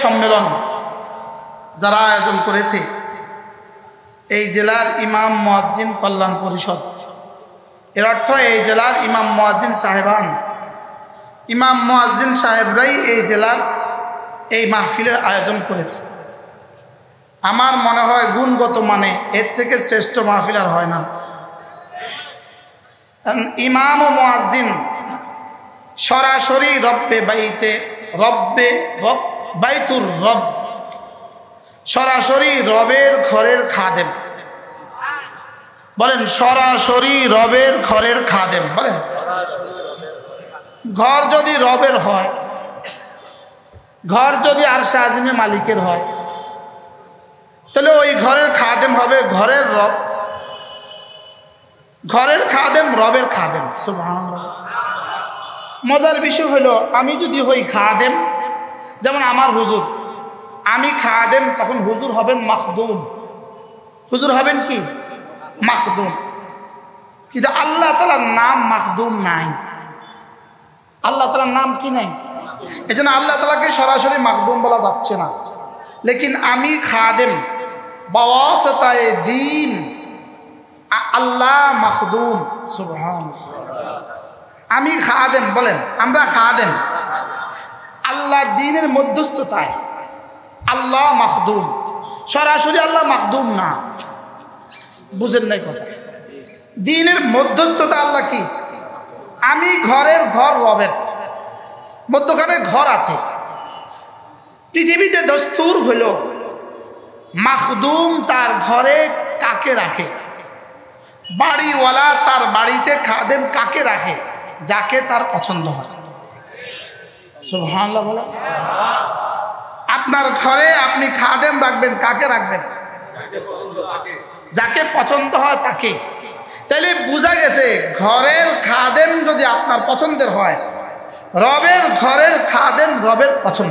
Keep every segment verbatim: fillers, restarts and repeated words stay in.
সম্মেলন যারা আয়োজন করেছে, এই জেলার ইমাম মুয়াজ্জিন কল্যাণ পরিষদ, এর অর্থ এই জেলার ইমাম মুয়াজ্জিন সাহেবান, ইমাম মুয়াজ্জিন সাহেবরাই এই জেলার এই মাহফিলের আয়োজন করেছে। আমার মনে হয় গুণগত মানে এর থেকে শ্রেষ্ঠ মাহফিল আর হয় না। ইমাম ও মুয়াজ্জিন সরাসরি রব্বে বাইতে রব্বে রব বাইতুর রব, সরাসরি রবের ঘরের খাদেম। বলেন সরাসরি রবের ঘরের খাদেম। বলেন ঘর যদি রবের হয়, ঘর যদি আরশে আজিমে মালিকের হয়, তাহলে ওই ঘরের খাদেম হবে ঘরের রব, ঘরের খাদেম রবের খাদেম। সুবহানাল্লাহ। মজার বিষয় হলো আমি যদি হই খাদেম, যেমন আমার হুজুর, আমি খাদেম, তখন হুজুর হবেন মাখদুম। হুজুর হবেন কি? মাখদুম। কিন্তু আল্লাহ তাআলার নাম মাখদুম নাই। আল্লাহ তাআলার নাম কি নাই? এই জন্য আল্লাহ তাআলাকে সরাসরি মাখদুম বলা যাচ্ছে না। লেকিন আমি খাদেম, বাওয়াসতায়ে দ্বীন আল্লাহ মাখদুম। সুবহানাল্লাহ। আমি খাদেম। বলেন আমরা খাদেম, আল্লাহ দ্বীনের মধ্যস্থতায় আল্লাহ মাখদুম। সরাসরি আল্লাহ মাখদুম না, বুঝেন নাই কথা। দ্বীনের মধ্যস্থতা আল্লাহ কি? আমি ঘরের ঘর রবের, মধ্যখানে ঘর আছে। পৃথিবীতে দস্তুর হইল মাখদুম তার ঘরে কাকে রাখে, বাড়িওয়ালা তার বাড়িতে খাদেম কাকে রাখে? যাকে তার পছন্দ হয়। সুবহানাল্লাহ। বলে আপনার ঘরে আপনি খাদেম রাখবেন, কাকে রাখবেন? যাকে পছন্দ হয় তাকে। তাহলে বোঝা গেছে ঘরের খাদেম যদি আপনার পছন্দের হয়, রবের ঘরের খাদেম রবের পছন্দ।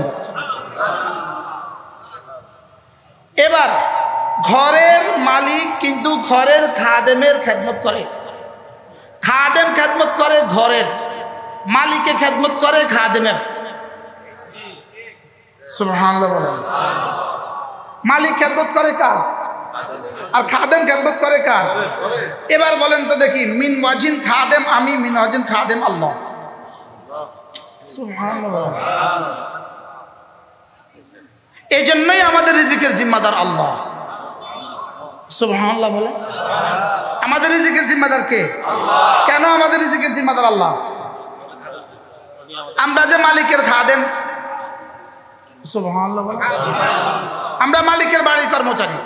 এবার ঘরের মালিক কিন্তু ঘরের খাদেমের খেদমত করে, খাদেম খেদমত করে ঘরের, মালিকে খেদমত করে খাদেমের। সুবহানাল্লাহ। বলেন মালিক খেদমত করে কার? আর খাদেম খেদমত করে কার? এবার বলেন তো দেখি, মিন ওয়াজিন খাদেম আমি, মিন ওয়াজিন খাদেম আল্লাহ। সুবহানাল্লাহ। এই জন্যই আমাদের রিজিকের জিম্মাদার আল্লাহ। সুবহানাল্লাহ। বলে আমাদের রিজিকের জিম্মাদার কে? আল্লাহ। কেন আমাদের রিজিকের জিম্মাদার আল্লাহ? আমরা যে মালিকের খাদেম। সুবহানাল্লাহ। বলে আমরা মালিকের বাড়ির কর্মচারী।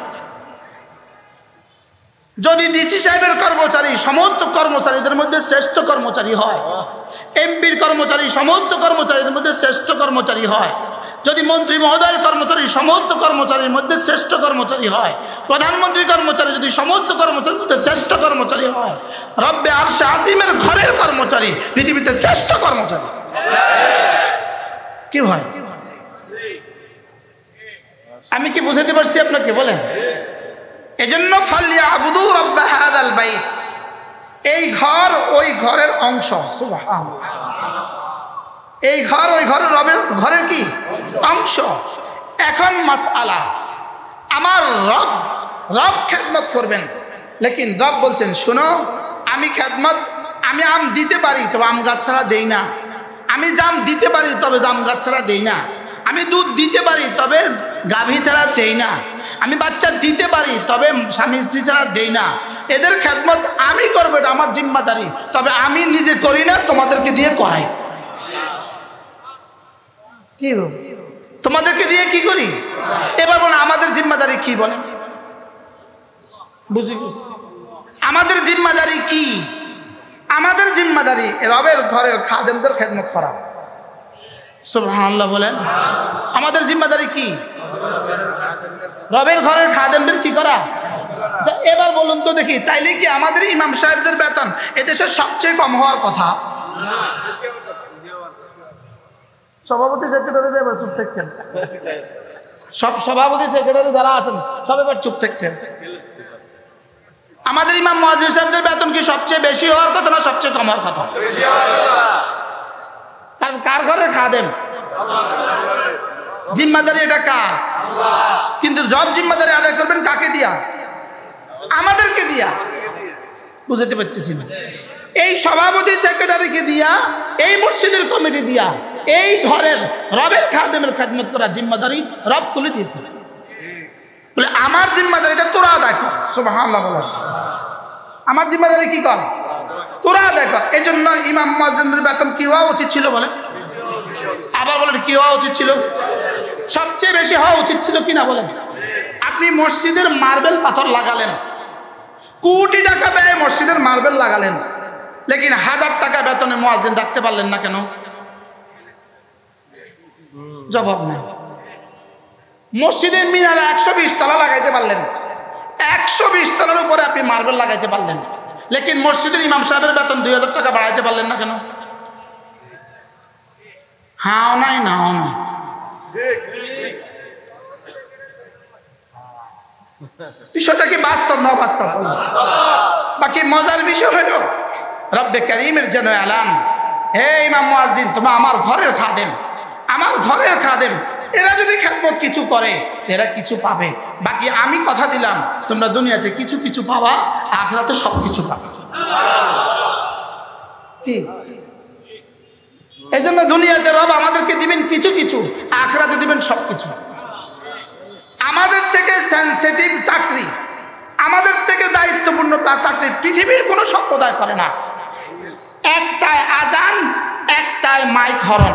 যদি ডিসি সাহেবের কর্মচারী সমস্ত কর্মচারীদের মধ্যে শ্রেষ্ঠ কর্মচারী হয়, এমপির কর্মচারী সমস্ত কর্মচারীদের মধ্যে শ্রেষ্ঠ কর্মচারী হয়, যদি মন্ত্রী মহোদয়ের কর্মচারী সমস্ত কর্মচারীর মধ্যে শ্রেষ্ঠ কর্মচারী হয়, প্রধানমন্ত্রী কর্মচারী যদি সমস্ত কর্মচারীর মধ্যে শ্রেষ্ঠ কর্মচারী হয়, রব্বে আরশে আজিমের ঘরের কর্মচারী পৃথিবীতে শ্রেষ্ঠ কর্মচারী কি হয়? আমি কি বুঝাতে পারছি আপনাকে? বলেন এজন্য ফালিয়াবুদু রাব্ব হাযাল বাইত, এই ঘর ওই ঘরের অংশ। সুবহানাল্লাহ। এই ঘর ওই ঘরের রবের ঘরের কি অংশ। এখন মাসআলা, আমার রব রব খেদমত করবেন, লেকিন রব বলছেন শোনো আমি খেদমত, আমি আম দিতে পারি তবে আম গাছ ছাড়া দেই না, আমি জাম দিতে পারি তবে জাম গাছ ছাড়া দেই না, আমি দুধ দিতে পারি তবে গাভী ছাড়া দেই না, আমি বাচ্চা দিতে পারি তবে স্বামী স্ত্রী ছাড়া দেই না। এদের খেদমত আমি করবো, এটা আমার জিম্মাদারি, তবে আমি নিজে করি না, তোমাদেরকে দিয়ে করাই। কি তোমাদেরকে দিয়ে কি করি? এবার বলেন আমাদের জিম্মাদারি কি? বলেন বুঝি আমাদের জিম্মাদারি কি? আমাদের জিম্মাদারি রবের ঘরের খাদেমদের খেদমত করা। সুবহানাল্লাহ। বলেন আমাদের জিম্মাদারি কি? রবের ঘরের খাদেমদের কি করা। এবার বলুন তো দেখি, তাইলে কি আমাদের ইমাম সাহেবদের বেতন এদেশের সবচেয়ে কম হওয়ার কথা? সভাপতি সেক্রেটারি এবার চুপ থাকতেন, সব সভাপতি সেক্রেটারি যারা আছেন সব এবার চুপ থাকতেন। আমাদের ইমাম মুয়াজ্জিন সাহেবদের বেতন কি সবচেয়ে বেশি হওয়ার কথা না সবচেয়ে কম হওয়ার কথা? কারণ কার ঘরে খাদেম? জিম্মাদারি এটা কার? কিন্তু সব জিম্মাদারি আদায় করবেন কাকে দিয়া? আমাদেরকে দিয়া। বুঝতে পারতেছি না। এই সভাপতি সেক্রেটারিকে দিয়া, এই মসজিদের কমিটি দিয়া, এই ঘরের রবের খাদেমের খেদমত করার জিম্মাদারি রব তুলে দিয়েছে। বলে আমার জিম্মাদারি এটা তোরা আদায় কর। সুবহানাল্লাহ বলেন। আমার জিম্মাদারি কি কর? তোরা আদায় কর। এই জন্য ইমাম মুয়াজ্জিনদের বেতন কি হওয়া উচিত ছিল বলেন? আবার বলেন কি হওয়া উচিত ছিল? সবচেয়ে বেশি হওয়া উচিত ছিল কিনা বলেন? আপনি মসজিদের মার্বেল পাথর লাগালেন, কোটি টাকা ব্যয় মসজিদের মার্বেল লাগালেন, লেকিন হাজার টাকা বেতনে মুয়াজ্জিন রাখতে পারলেন না কেন? জবাব নেই। মসজিদের মিনারে একশো বিশ তলা লাগাইতে পারলেন, একশো বিশ তলার উপরে আপনি মার্বেল লাগাইতে পারলেন, লেকিন মসজিদের ইমাম সাহেবের বেতন দুই হাজার টাকা বাড়াইতে পারলেন না কেন? হাও নাই নাও নাই। বিষয়টা কি বাস্তব না বাস্তব? বাকি মজার বিষয় হলো রব্বে কারীমের যেন এলান, হে ইমাম মুয়াজ্জিন তোমরা আমার ঘরের খাদেম, আমার ঘরের খাদেম, এরা যদি খেদমত কিছু করে এরা কিছু পাবে। বাকি আমি কথা দিলাম তোমরা দুনিয়াতে কিছু কিছু পাবা, আখিরাতে সব কিছু পাবে। কি এই জন্য দুনিয়াতে রব আমাদেরকে দিবেন কিছু কিছু, আখিরাতে দিবেন সব কিছু। আমাদের থেকে সেনসিটিভ চাকরি, আমাদের থেকে দায়িত্বপূর্ণ চাকরি পৃথিবীর কোনো সম্প্রদায় করে না। একটায় আজান, একটায় মাইক হরন।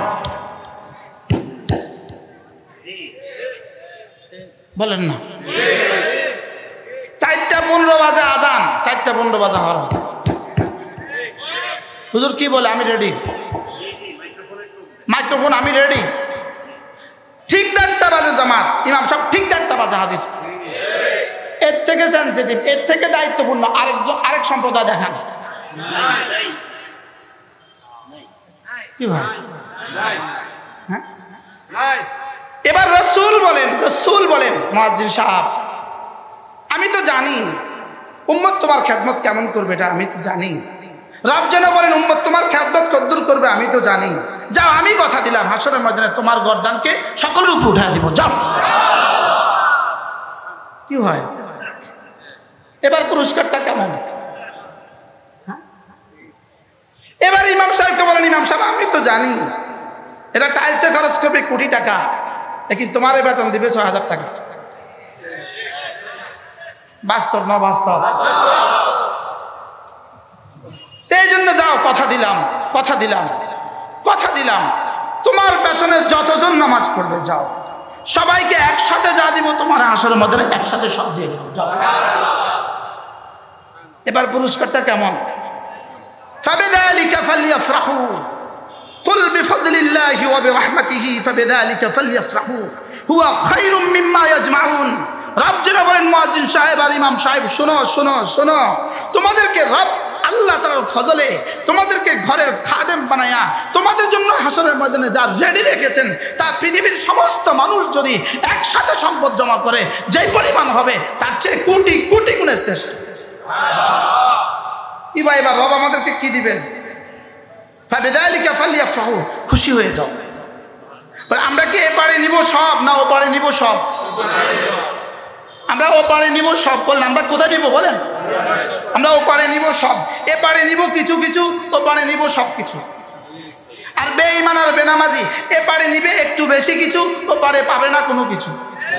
বলেন না? চারটা পনেরো বাজে আজান, চারটা পনেরো বাজে হরন। হুজুর কি বলে? আমি রেডি। মাইক্রোফোন আমি রেডি। ঠিক চারটা বাজে জামাত, ইমাম সাহেব ঠিক চারটা বাজে হাজির। এর থেকে সেনসিটিভ, এর থেকে দায়িত্বপূর্ণ আরেকজন আরেক সম্প্রদায় দেখান। কি ভাই? হ্যাঁ? এবার রাসূল বলেন, রাসূল বলেন মুয়াজ্জিন সাহেব আমি তো জানি উম্মত তোমার খেদমত কেমন করবে, এটা আমি তো জানি। রব যেন বলেন উম্মত তোমার খেদমত কদ্দুর করবে আমি তো জানি। যাও আমি কথা দিলাম হাসরের ময়দানে তোমার গর্দানকে সকলের উপর উঠায় দিব, যাও। কি হয়? এবার পুরস্কারটা কেমন? এবার ইমাম সাহেবকে বলেন ইমাম সাহেব আমি তো জানি এরা টাইলসে খরচ করবে কোটি টাকা, লেকিন তোমার বেতন দিবে ছয় হাজার টাকা। বাস্তব না বাস্তব? এই জন্য যাও কথা দিলাম, কথা দিলাম, কথা দিলাম তোমার পেছনে যতজন নামাজ পড়বে যাও, সবাইকে একসাথে যা দিব তোমার হাসরের মধ্যে একসাথে সব দিয়ে যাও। এবার পুরস্কারটা কেমন? ফাবিযালিকা ফালইফরাহু কুল বিফদলিল্লাহি ওয়া বিরহমাতিহি ফাবিযালিকা ফালইফরাহু হুয়া খায়রুম মিম্মা ইয়াজমাউন। রব যেন বলেন মুয়াজ্জিন সাহেব আর ইমাম সাহেব শোনো শোনো শোনো, তোমাদেরকে রব আল্লাহ তাআলার ফজলে তোমাদেরকে ঘরের খাদেম বানায়া তোমাদের জন্য হাসরের ময়দানে যা রেডি রেখেছেন তা পৃথিবীর সমস্ত মানুষ যদি একসাথে সম্পদ জমা করে যে পরিমাণ হবে তার চেয়ে কোটি কোটি গুণে শ্রেষ্ঠ। কি ভাই এবার রব আমাদেরকে কি দিবেন? ফাবিযালিকা ফালইফরাহু, খুশি হয়ে যাও। আমরা কি এপারে নিব সব না ওপারে নিব সব? আমরা ওপারে নিব সব বললে আমরা কোথায় নিব বলেন? আমরা ওপারে নিব সব, এপারে নিব কিছু কিছু, ওপারে নিব সব কিছু। আর বেঈমান আর বেনামাজি এপারে নিবে একটু বেশি কিছু, ওপারে পাবে না কোনো কিছু।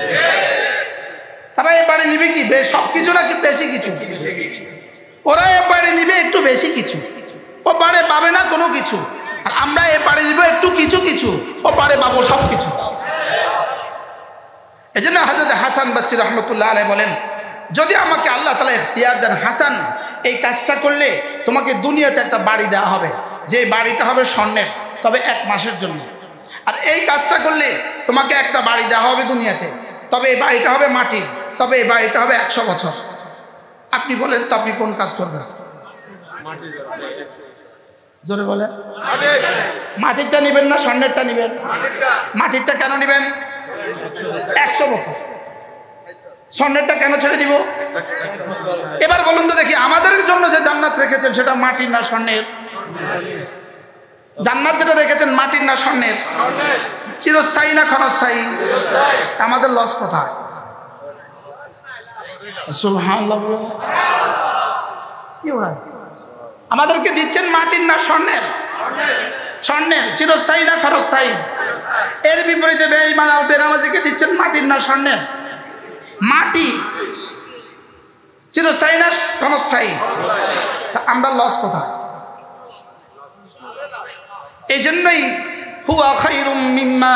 তারা এপারে নিবে কি সব কিছু নাকি বেশি কিছু? ওরা এপারে নিবে একটু বেশি কিছু, ওপারে পাবে না কোনো কিছু। আর আমরা এপারে নিব একটু কিছু কিছু, ওপারে পাবো সব কিছু। এই জন্য হযরত হাসান বসরি রহমতুল্লাহ আলাইহি বলেন যদি আমাকে আল্লাহ তাআলা ইখতিয়ার দেন হাসান এই কাজটা করলে তোমাকে দুনিয়াতে একটা বাড়ি দেওয়া হবে, যে বাড়িটা হবে স্বর্ণের, তবে এক মাসের জন্য। আর এই কাজটা করলে তোমাকে একটা বাড়ি দেওয়া হবে দুনিয়াতে, তবে এই বাড়িটা হবে মাটির, তবে এই বাড়িটা হবে একশো বছর। আপনি বলেন তো আপনি কোন কাজ করবেন? জোরে বলে। মাটিরটা নিবেন না স্বর্ণেরটা নিবেন? মাটিরটা কেন নিবেন? একশো বছর। স্বর্ণেরটা কেন ছেড়ে দিব? এবার বলুন তো দেখি আমাদের জন্য যে জান্নাত রেখেছেন সেটা মাটির না স্বর্ণের? জান্নাত যেটা রেখেছেন মাটির না স্বর্ণের? চিরস্থায়ী না ক্ষণস্থায়ী? আমাদের লস কোথায়? সুবহানাল্লাহ। আমাদেরকে দিচ্ছেন মাটির না স্বর্ণের? স্বর্ণের। চিরস্থায়ী না ক্ষণস্থায়ী? এর বিপরীতে বেঈমান ও বেনামাজিকে দিচ্ছেন মাটির না স্বর্ণের? মাটি। চিরস্থায়ী না ক্ষণস্থায়ী? আমরা লস কোথায়? এই জন্যই হুয়া খায়রুম মিম্মা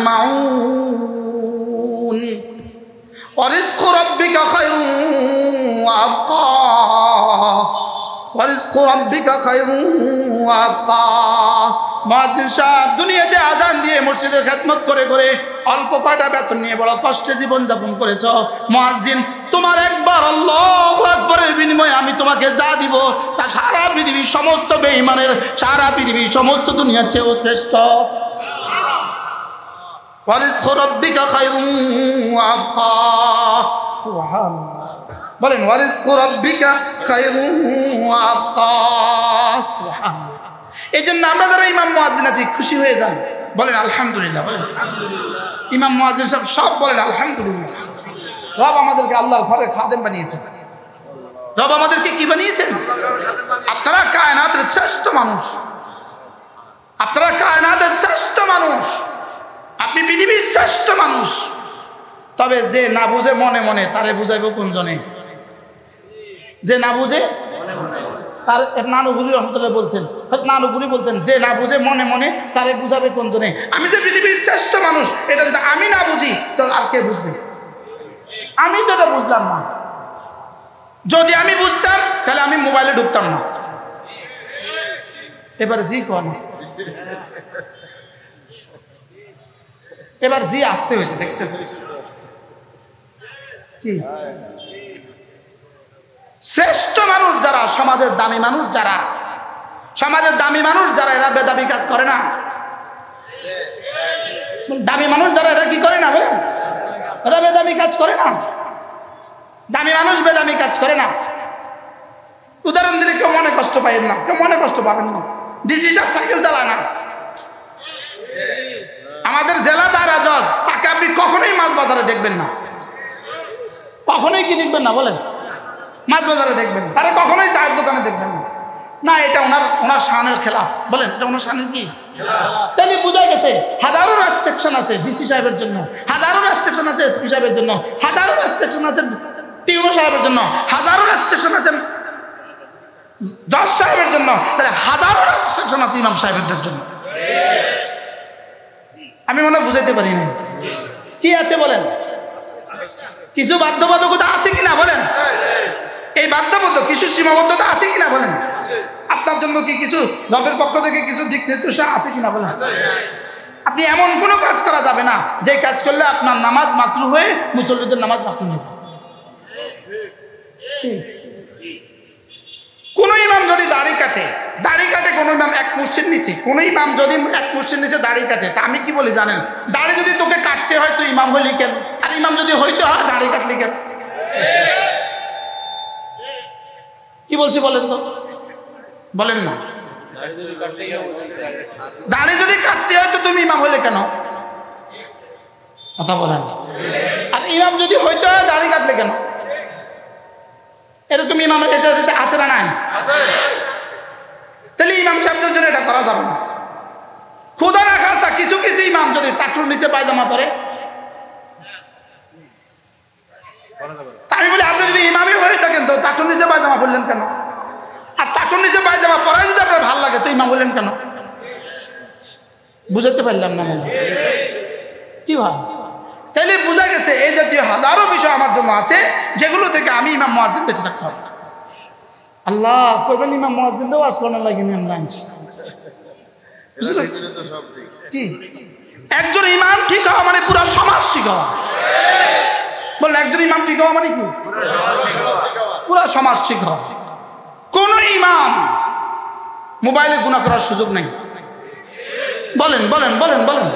ইয়াজমাউন ওয়া রিজকু রাব্বিকা খায়রুম ওয়া আবকা ওয়া রিজকু রাব্বিকা খায়রুম ওয়া আবকা। মুয়াজ্জিন সাহেব দুনিয়াতে আজান দিয়ে মসজিদের খেদমত করে করে অল্প কয়টা বেতন নিয়ে বড় কষ্টে জীবন যাপন করেছো। মুয়াজ্জিন, তোমার একবার আল্লাহু আকবারের বিনিময়ে আমি তোমাকে যা দিব তা সারা পৃথিবীর সমস্ত বেঈমানের, সারা পৃথিবীর সমস্ত দুনিয়ার চেয়েও শ্রেষ্ঠ। ওয়া রিজকু রাব্বিকা খায়রুম ওয়া আবকা। সুবহানাল্লাহ। বলেন ওয়া রিজকু রাব্বিকা খায়রুম ওয়া আবকা। সুবহানাল্লাহ। এই জন্য আমরা যারা ইমাম মুয়াজ্জিন আছি খুশি হয়ে যান, বলেন আলহামদুলিল্লাহ। বলেন ইমাম মুয়াজ্জিন সব সব বলেন আলহামদুলিল্লাহ। রব আমাদেরকে আল্লাহর ঘরে খাদেম বানিয়েছেন। রব আমাদেরকে কি বানিয়েছেন? আপনারা কায়নাতের শ্রেষ্ঠ মানুষ, আপনারা কায়নাতের শ্রেষ্ঠ মানুষ, আপনি পৃথিবীর শ্রেষ্ঠ মানুষ। তবে যে না বুঝে মনে মনে তারে বুঝাইব কোন জনে? যে না বুঝে, তার নানুপুরি রহমতুল্লাহ বলতেন, নানুপুরি বলতেন যে না বুঝে মনে মনে তারে বুঝাবে কোন জনে? আমি যে পৃথিবীর শ্রেষ্ঠ মানুষ এটা যদি আমি না বুঝি তো আর কে বুঝবে? আমি তো এটা বুঝলাম না। যদি আমি বুঝতাম তাহলে আমি মোবাইলে ঢুকতাম না। এবার জি কোন, এবার জি আসতে হয়েছে, দেখছেন কি? শ্রেষ্ঠ মানুষ যারা, সমাজের দামি মানুষ যারা, সমাজের দামি মানুষ যারা এরা বেদাবি কাজ করে না। দামি মানুষ যারা এরা কি করে না? বলেন এরা বেদামি কাজ করে না। দামি মানুষ বেদামি কাজ করে না। উদাহরণ দিলে কেউ মনে কষ্ট পাবেন না, কেউ মনে কষ্ট পাবেন না। ডিসি সাহেব সাইকেল চালায় না। আমাদের জেলা দায়রা জজ, তাকে আপনি কখনোই মাছ বাজারে দেখবেন না। কখনোই কি দেখবেন না? বলেন মাছ বাজারে দেখবেন, তারা কখনোই চায়ের দোকানে দেখবেন না। না, এটা ওনার ওনার শানের খেলাফ। বলেন এটা ওনার শানের কি? তাহলে বোঝা গেছে হাজারো রেস্ট্রিকশন আছে ডিসি সাহেবের জন্য, হাজারো রেস্ট্রিকশন আছে এসপি সাহেবের জন্য, হাজারো রেস্ট্রিকশন আছে টিউনো সাহেবের জন্য, হাজারো রেস্ট্রিকশন আছে জজ সাহেবের জন্য, তাহলে হাজারো রেস্ট্রিকশন আছে ইমাম সাহেবদের জন্য। আমি মনে বুঝাইতে পারি না কি আছে। বলেন কিছু বাধ্যবাধকতা আছে কিনা? বলেন এই বাধ্যবাধকতা কিছু সীমাবদ্ধতা আছে কিনা? বলেন আপনার জন্য কি কিছু রবের পক্ষ থেকে কিছু দিক নির্দেশনা আছে কিনা? বলেন আপনি এমন কোনো কাজ করা যাবে না যে কাজ করলে আপনার নামাজ মাকরুহ হয়ে মুসল্লিদের নামাজ মাকরুহ হয়ে যাবে। কোন ইমাম যদি দাড়ি কাটে, দাড়ি কাটে কোন ইমাম এক মুষ্টির নিচে, কোন ইমাম যদি এক মুষ্টির নিচে দাড়ি কাটে, তা আমি কি বলি জানেন? দাড়ি যদি তোকে কাটতে হয় তো ইমাম হইলি কেন? আর ইমাম যদি হইতে হয় দাড়ি কাটলি কেন? কি বলছি বলেন তো? বলেন না। দাড়ি যদি কাটতে হয় তো তুমি ইমাম হইলে কেন? কথা বলেন। আর ইমাম যদি হইতে হয় দাড়ি কাটলে কেন? এরকম ইমাম দেশে আছে না নাই? তাহলে ইমাম সাহেবদের জন্য এটা করা যাবে না। খুদা না খাস্তা কিছু কিছু ইমাম যদি টাকলুর নিচে পায়জামা পরে, আমি বলি আপনি যদি ইমামই হয়ে থাকেন তো টাকলুর নিচে পায়জামা পরলেন কেন? আর টাকলুর নিচে পায়জামা পরাই যদি আপনার ভালো লাগে তো ইমাম হলেন কেন? বুঝাতে পারলাম না মনে কি ভাই? তাইলে বোঝা গেছে এই জাতীয় হাজারো বিষয় আমার জন্য আছে যেগুলো থেকে আমি ইমাম মুয়াজ্জিন বেঁচে থাকতে হবে। আল্লাহ কইবেন ইমাম মুয়াজ্জিন দেও আসলো না লাগে নিয়ম নাই কি? একজন ইমাম ঠিক হওয়া মানে পুরো সমাজ ঠিক হওয়া। বলেন একজন ইমাম ঠিক হওয়া মানে কি? পুরো সমাজ ঠিক হওয়া। কোন ইমাম মোবাইলে গুনাহ করার সুযোগ নেই। বলেন বলেন বলেন বলেন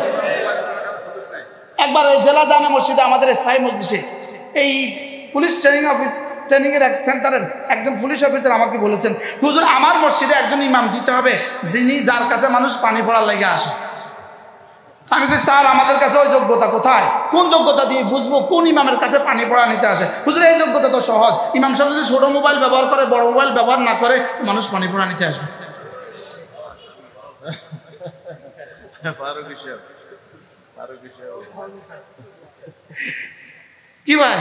একবার এই জেলা জামে মসজিদে আমাদের স্থায়ী মজলিসে এই পুলিশ ট্রেনিং অফিস ট্রেনিং এর এক সেন্টারের একজন পুলিশ অফিসার আমাকে বলেছেন, হুজুর আমার মসজিদে একজন ইমাম দিতে হবে যিনি যার কাছে মানুষ পানি পড়ার লেগে আসে। আমি কই স্যার আমাদের কাছে ওই যোগ্যতা কোথায়, কোন যোগ্যতা দিয়ে বুঝবো কোন ইমামের কাছে পানি পড়া নিতে আসে? হুজুর এই যোগ্যতা তো সহজ, ইমাম সাহেব যদি ছোট মোবাইল ব্যবহার করে বড় মোবাইল ব্যবহার না করে মানুষ পানি পড়া নিতে আসবে। কি ভাই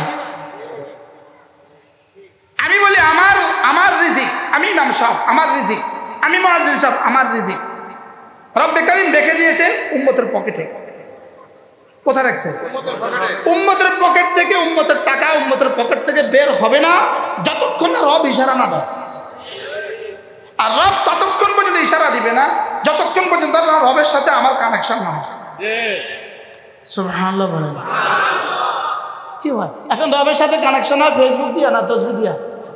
আমি বলি আমার আমার রিজিক, আমি ইমাম সাহেব আমার রিজিক, আমি মুয়াজ্জিন সাহেব আমার রিজিক রব্বে কারীম রেখে দিয়েছে উম্মতের পকেটে। কোথায় রাখছে? উম্মতের পকেট থেকে উম্মতের টাকা উম্মতের পকেট থেকে বের হবে না যতক্ষণ না রব ইশারা না দেয়। আর রব ততক্ষণ পর্যন্ত ইশারা দিবে না যতক্ষণ পর্যন্ত রবের সাথে আমার কানেকশন না হয়। সুবহানাল্লাহ বলেন। কি হয় এখন রবের সাথে কানেকশন হয় ফেসবুক দিয়া না তসবিহ দিয়া?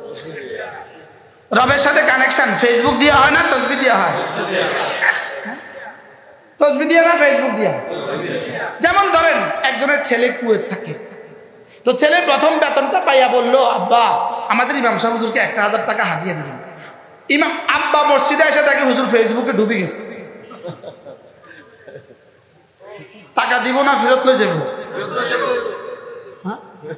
রবের সাথে কানেকশন ফেসবুক দিয়া হয় না তসবিহ দিয়া হয়? তসবিহ দিয়া না ফেসবুক দিয়া? যেমন ধরেন একজনের ছেলে কুয়েত থাকে, তো ছেলে প্রথম বেতনটা পাইয়া বললো আব্বা আমাদের ইমাম সাহেব হুজুরকে একটা হাজার টাকা হাতিয়ে দিলেন। ইমাম আব্বা মসজিদে এসে তাকে হুজুর ফেসবুকে ডুবে গেছে, টাকা দিব না ফেরত লয়ে যাব? হ্যাঁ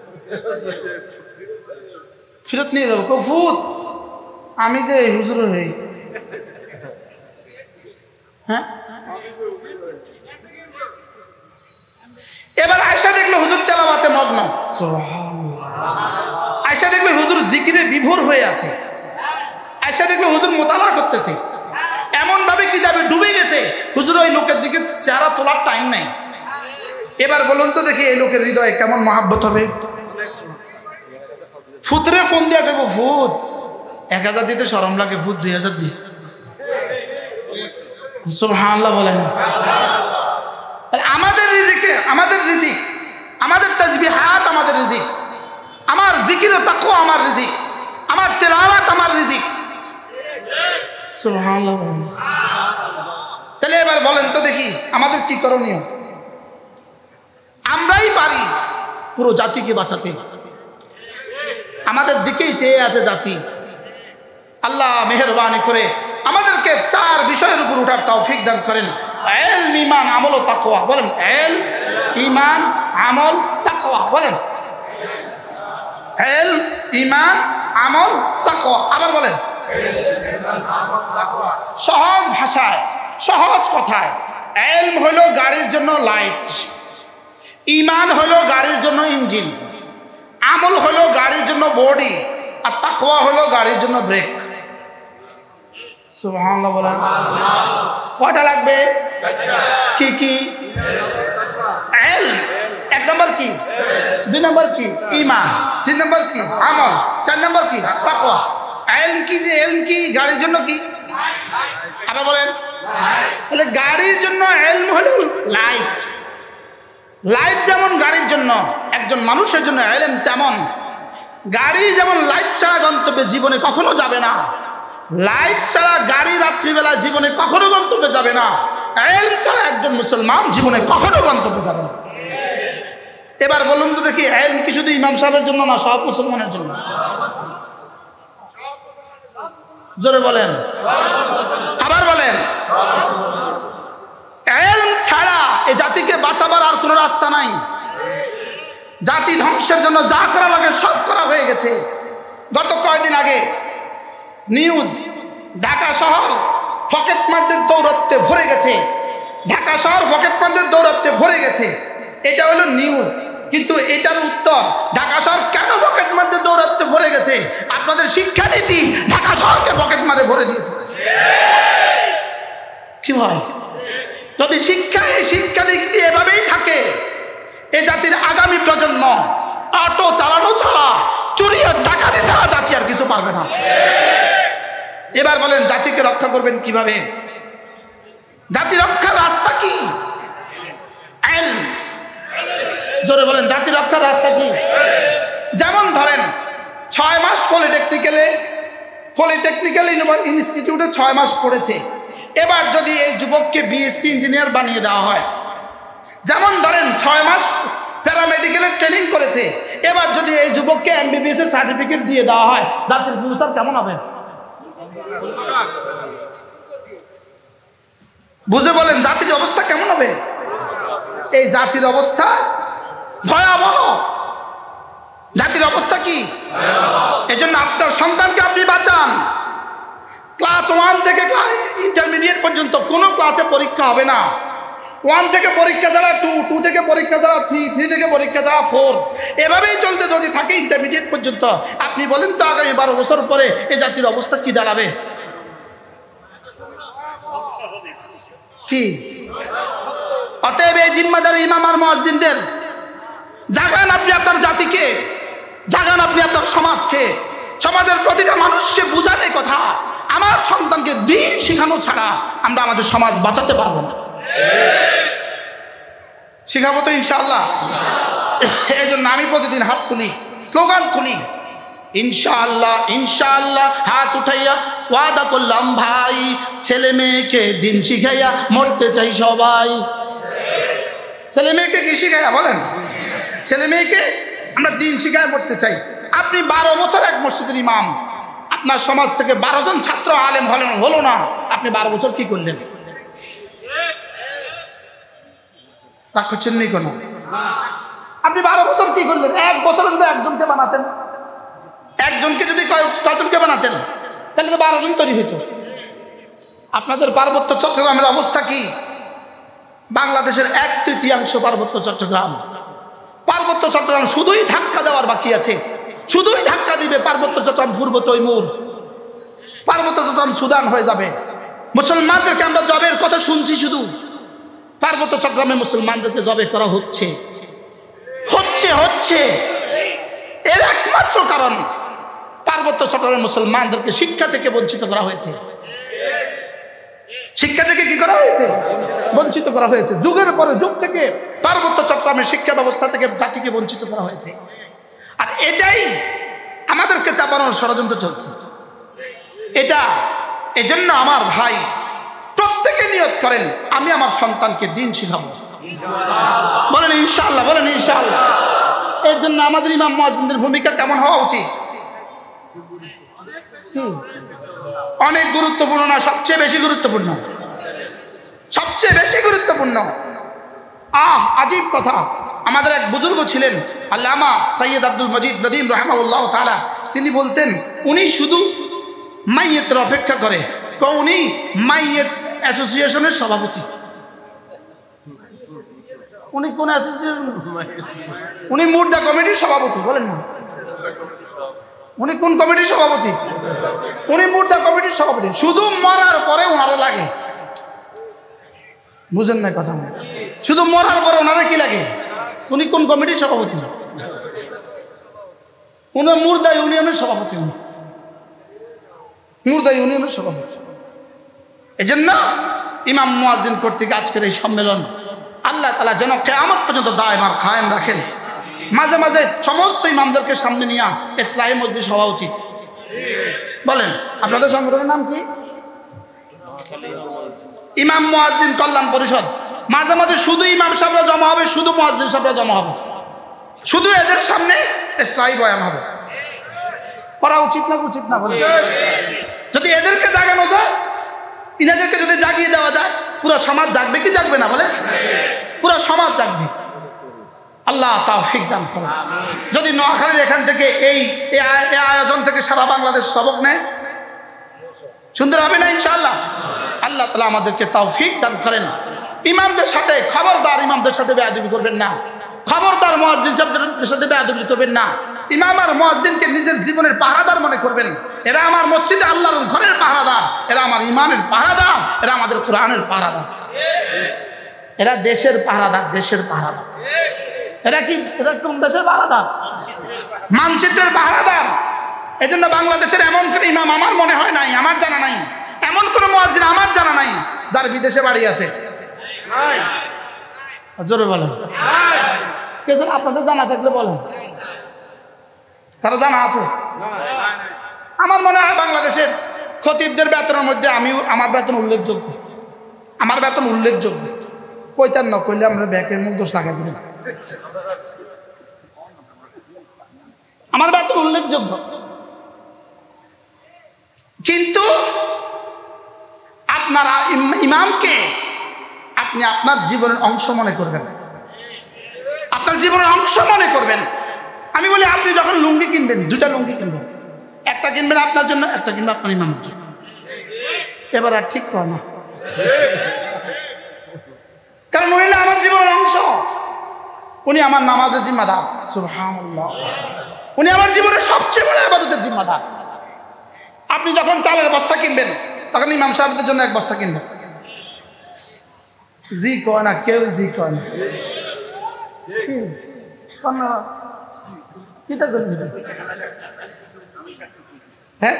ফেরত নিয়ে যাবো কফুত আমি যে হুজুর হই। হ্যাঁ এবার আয়সা দেখলো হুজুর তেলাওয়াতে মগ্ন, আয়সা দেখলো হুজুর জিকিরে বিভোর হয়ে আছে, আয়সা দেখলো হুজুর মোতালা করতেছে, এমন ভাবে কিতাবে ডুবে গেছে হুজুর ওই লোকের দিকে চেহারা তোলার টাইম নাই। এবার বলুন তো দেখি এই লোকের হৃদয়ে কেমন মহাব্বত হবে? ফুতরে ফোন দিয়া দেবো ফুত এক হাজার দিতে শরম লাগে, ফুত দুই হাজার দিয়ে। সুবহানাল্লাহ বলেন। আমাদের রিজিকে আমাদের রিজিক আমাদের তাসবিহাত আমাদের রিজিক, আমার জিকির ও তাকওয়া আমার রিজিক, আমার তেলাওয়াত আমার রিজিক। সুবহানাল্লাহ বলেন। তাহলে এবার বলেন তো দেখি আমাদের কি করণীয়? আমরাই পারি পুরো জাতিকে বাঁচাতে, আমাদের দিকেই চেয়ে আছে জাতি। আল্লাহ মেহেরবানি করে আমাদেরকে চার বিষয়ের উপর উঠার তৌফিক দান করেন। ইলম, ঈমান, আমল ও তাকওয়া। বলেন ইলম, ঈমান, আমল, তাকওয়া। বলেন ইলম, ঈমান, আমল, তাকওয়া। আবার বলেন সহজ ভাষায় সহজ কথায়, ইলম হলো গাড়ির জন্য লাইট, ঈমান হলো গাড়ির জন্য ইঞ্জিন, আমল হলো গাড়ির জন্য বডি, আর তাকওয়া হলো গাড়ির জন্য ব্রেক। সুবহানাল্লাহ বলেন। কয়টা লাগবে? কি কি? ইলম এক নম্বর কি, দুই নম্বর কি ঈমান, তিন নম্বর কি আমল, চার নম্বর কি তাকওয়া। ইলম কি যে ইলম কি গাড়ির জন্য কি? আবার বলেন। তাহলে গাড়ির জন্য ইলম হলো লাইট, লাইট যেমন গাড়ির জন্য একজন মানুষের জন্য ইলম তেমন। গাড়ি যেমন লাইট ছাড়া গন্তব্যে জীবনে কখনো যাবে না, লাইট ছাড়া গাড়ি রাত্রিবেলা জীবনে কখনো গন্তব্যে যাবে না, ইলম ছাড়া একজন মুসলমান জীবনে কখনো গন্তব্যে যাবে না। এবার বলুন তো দেখি ইলম কি শুধু ইমাম সাহেবের জন্য না সব মুসলমানের জন্য? জোরে বলেন, আবার বলেন। ইলম ছাড়া এই জাতিকে বাঁচাবার আর কোনো রাস্তা নাই। জাতি ধ্বংসের জন্য যা করা লাগে সব করা হয়ে গেছে। গত কয়েকদিন আগে নিউজ, ঢাকা শহর পকেটমারদের দৌরাত্মে ভরে গেছে, ঢাকা শহর পকেটমারদের দৌরাত্মে ভরে গেছে, এটা হলো নিউজ। কিন্তু এটার উত্তর ঢাকা শহর কেন পকেটমারদের দৌরাত্মে ভরে গেছে? আপনাদের শিক্ষানীতি ঢাকা শহরকে পকেটমারে ভরে দিয়েছে। কি হয় যদি শিক্ষা এই শিক্ষানীতি এভাবেই থাকে, এ জাতির আগামী প্রজন্ম অটো চালানো ছাড়া, চুরি আর ডাকাতি ছাড়া জাতি আর কিছু পারবে না। এবার বলেন জাতিকে রক্ষা করবেন কিভাবে? জাতি রক্ষার রাস্তা কি? ইলম। জোরে বলেন জাতি রক্ষার রাস্তা কি? যেমন ধরেন ছয় মাস পলিটেকনিক্যালে পলিটেকনিক্যাল ইনস্টিটিউটে ছয় মাস পড়েছে, এবার যদি এই যুবককে বিএসসি ইঞ্জিনিয়ার বানিয়ে দেওয়া হয়, যেমন ধরেন ছয় মাস প্যারামেডিকেলের ট্রেনিং করেছে, এবার যদি এই যুবককে এমবিবিএস এর সার্টিফিকেট দিয়ে দেওয়া হয়, জাতির ফিউচার কেমন হবে? বুঝে বলেন জাতির অবস্থা কেমন হবে? এই জাতির অবস্থা ভয়াবহ। জাতির অবস্থা কি? এজন্য আপনার সন্তানকে আপনি বাঁচান। ক্লাস ওয়ান থেকে ক্লাস ইন্টারমিডিয়েট পর্যন্ত কোনো ক্লাসে পরীক্ষা হবে না। ওয়ান থেকে পরীক্ষা ছাড়া টু, টু থেকে পরীক্ষা ছাড়া থ্রি, থ্রি থেকে পরীক্ষা ছাড়া ফোর, এভাবেই চলতে যদি থাকে ইন্টারমিডিয়েট পর্যন্ত, আপনি বলেন তো আগামী বারো বছর পরে এই জাতির অবস্থা কি দাঁড়াবে? কি? অতএব এই জিম্মাদারি ইমাম আর মুয়াজ্জিনদের। জাগান আপনি আপনার জাতিকে, জাগান আপনি আপনার সমাজকে, সমাজের প্রতিটা মানুষকে বুঝান এই কথা, আমার সন্তানকে দিন শেখানো ছাড়া আমরা আমাদের সমাজ বাঁচাতে পারবো না। শিখাবো তো ইনশাআল্লাহ। এই জন্য আমি প্রতিদিন হাত তুলি, স্লোগান তুলি, ইনশাআল্লাহ ইনশাআল্লাহ, হাত উঠাইয়া ওয়াদা করলাম ভাই, ছেলে মেয়েকে দিন শিখাইয়া মরতে চাই সবাই। ছেলে মেয়েকে কি শিখাইয়া বলেন? ছেলে মেয়েকে আমরা দিন শিখাইয়া মরতে চাই। আপনি বারো বছর এক মসজিদের ইমাম, আপনার সমাজ থেকে বারো জন ছাত্র আলেম হলেন, হলো না, আপনি বারো বছর কি করলেন? রাগ করছেন নি কোনো? আপনি বারো বছর কি করলেন? এক বছরে যদি একজনকে বানাতেন, একজনকে যদি কয়জনকে বানাতেন, তাহলে তো বারো জন তৈরি হইতো। আপনাদের পার্বত্য চট্টগ্রামের অবস্থা কি? বাংলাদেশের এক তৃতীয়াংশ পার্বত্য চট্টগ্রাম। পার্বত্য চট্টগ্রাম শুধুই ধাক্কা দেওয়ার বাকি আছে, শুধুই ধাক্কা দিবে পার্বত্য চট্টগ্রাম পূর্ব তৈমুর, পার্বত্য চট্টগ্রাম সুদান হয়ে যাবে। মুসলমানদেরকে আমরা জবের কথা শুনছি, শুধু পার্বত্য চট্টগ্রামে মুসলমানদেরকে জবে করা হচ্ছে হচ্ছে হচ্ছে এর একমাত্র কারণ পার্বত্য চট্টগ্রামের মুসলমানদেরকে শিক্ষা থেকে বঞ্চিত করা হয়েছে। শিক্ষা থেকে কি করা হয়েছে? বঞ্চিত করা হয়েছে। যুগের পরে যুগ থেকে পার্বত্য চট্টগ্রামের শিক্ষা ব্যবস্থা থেকে জাতিকে বঞ্চিত করা হয়েছে। আর এটাই আমাদেরকে চাপানোর ষড়যন্ত্র চলছে। এটা এজন্য আমার ভাই প্রত্যেকে নিয়ত করেন, আমি আমার সন্তানকে দিন শিখাবো। বলেন ইনশাআল্লাহ, বলেন ইনশাআল্লাহ। এর জন্য আমাদের ইমাম মুয়াজ্জিনদের ভূমিকা কেমন হওয়া উচিত? অনেক গুরুত্বপূর্ণ না, সবচেয়ে বেশি গুরুত্বপূর্ণ, সবচেয়ে বেশি গুরুত্বপূর্ণ। আহ আজীব কথা, আমাদের এক বুজুর্গ ছিলেন আল্লামা সৈয়দ আব্দুল মজিদ নদীম রাহিমাহুল্লাহ তাআলা, তিনি বলতেন উনি শুধু মাইয়েতের অপেক্ষা করে, উনি মাইয়েত অ্যাসোসিয়েশনের সভাপতি। উনি কোন অ্যাসোসিয়েশন? উনি মুর্দা কমিটির সভাপতি। বলেন না, উনি কোন কমিটির সভাপতি? উনি মুর্দা কমিটির সভাপতি। শুধু মরার পরে ওনারা লাগে, বুঝেন না কথা? শুধু মরার পরে ওনারা কি লাগে? উনি কোন কমিটির সভাপতি? উনি মুর্দা ইউনিয়নের সভাপতি, মুর্দা ইউনিয়নের সভাপতি। এই জন্য ইমাম মুয়াজ্জিন কর্তৃক আজকের এই সম্মেলন আল্লাহ তাআলা যেন কিয়ামত পর্যন্ত দায়মান কায়েম রাখেন। মাঝে মাঝে সমস্ত ইমামদেরকে সামনে নিয়ে ইসলাহি মজলিস হওয়া উচিত। বলেন আপনাদের সংগঠনের নাম কি? ইমাম মুয়াজ্জিন কল্যাণ পরিষদ। মাঝে মাঝে শুধু ইমাম সাহেবরা জমা হবে, শুধু মুয়াজ্জিন সাহেবরা জমা হবে, শুধু এদের সামনে ইসলাহি বয়ান হবে। করা উচিত না? উচিত না? বলে যদি এদেরকে জাগানো যায়, ইনাদেরকে যদি জাগিয়ে দেওয়া যায়, পুরো সমাজ জাগবে কি জাগবে না? বলে পুরো সমাজ জাগবে। আল্লাহ তাওফিক দান করুন। যদি নোয়াখালীর এখান থেকে এই আয়োজন থেকে সারা বাংলাদেশ সবক নেয়, সুন্দর হবে না ইনশাআল্লাহ? আল্লাহ তাআলা আমাদেরকে তাওফিক দান করেন। ইমামদের সাথে খবরদার, ইমামদের সাথে বেয়াদবি করবেন না, খবরদার মুয়াজ্জিন সাহেবদের সাথে বেয়াদবি করবেন না। ইমাম আর মুয়াজ্জিনকে নিজের জীবনের পাহারাদার মনে করবেন। এরা আমার মসজিদে আল্লাহর ঘরের পাহারাদার, এরা আমার ইমামের পাহারাদার, এরা আমাদের কোরআনের পাহারাদার, এরা দেশের পাহারাদার, দেশের পাহারাদার। এরা কি এরা কোন দেশের পাহারাদার? মানচিত্রের পাহারাদার। এই জন্য বাংলাদেশের এমন কোন ইমাম আমার মনে হয় নাই, আমার জানা নাই, এমন কোন মুয়াজ্জিন আমার জানা নাই যার বিদেশে বাড়ি আছে। জোরে বলেন। কে যেন আপনাদের জানা থাকলে বলেন, কারো জানা আছে? আমার মনে হয় বাংলাদেশের খতিবদের বেতনের মধ্যে আমি আমার বেতন উল্লেখযোগ্য, আমার বেতন উল্লেখযোগ্য। পঁয়তান্ন করলে আমরা ব্যাংকের মুখ দোষ লাগাই দিলাম। আমার বেতন উল্লেখযোগ্য, কিন্তু আপনারা ইমামকে আপনি আপনার জীবনের অংশ মনে করবেন, আপনার জীবনের অংশ মনে করবেন। আমি বলি আপনি যখন লুঙ্গি কিনবেন, দুটা লুঙ্গি কিনবেন, একটা কিনবেন আপনার জন্য, একটা কিনবেন আপনার ইমামের জন্য। এবার আর ঠিক হয় না, কারণ উনি না আমার জীবনের অংশ, উনি আমার নামাজের জিম্মাদার। সুবহানাল্লাহ, উনি আমার জীবনের সবচেয়ে বড় ইবাদতের জিম্মাদার। আপনি যখন চালের বস্তা কিনবেন তখন ইমাম সাহেবদের জন্য এক বস্তা কিনবেন। জি কয় না, কেউ জি কয় না। হ্যাঁ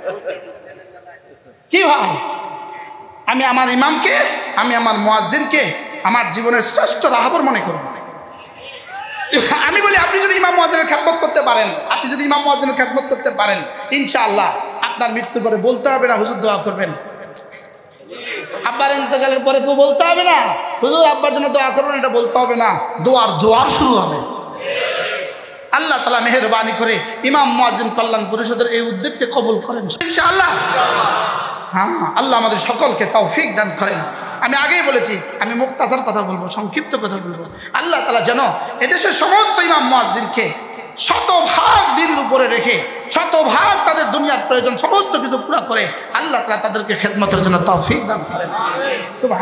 কি ভাই, আমি আমার ইমামকে, আমি আমার মুয়াজ্জিনকে আমার জীবনের শ্রেষ্ঠ রাহবর মনে করব। আমি বলি আপনি যদি ইমাম মুয়াজ্জিনের খেদমত করতে পারেন, আপনি যদি ইমাম মুয়াজ্জিনের খেদমত করতে পারেন, ইনশাআল্লাহ আপনার মৃত্যুর পরে বলতে হবে না হুজুর দোয়া করবেন। আব্বার ইন্তেকালের পরে তো বলতে হবে না হুজুর আব্বার জন্য দোয়া করবেন, এটা বলতে হবে না, দোয়ার জোয়ার শুরু হবে। আল্লাহ তাআলা মেহেরবানি করে ইমাম মুয়াজ্জিন কল্যাণ পরিষদের এই উদ্যোগকে কবুল করেন ইনশাআল্লাহ। হ্যাঁ, আল্লাহ আমাদের সকলকে তৌফিক দান করেন। আমি আগেই বলেছি, আমি মুখতাসার কথা বলবো, সংক্ষিপ্ত কথা বলবো। আল্লাহ তাআলা যেন এদেশের সমস্ত ইমাম মুয়াজ্জিনকে শতভাগ দিনের উপরে রেখে, শতভাগ তাদের দুনিয়ার প্রয়োজন সমস্ত কিছু পুরা করে আল্লাহ তাআলা তাদেরকে খেদমতের জন্য তৌফিক দান করেন।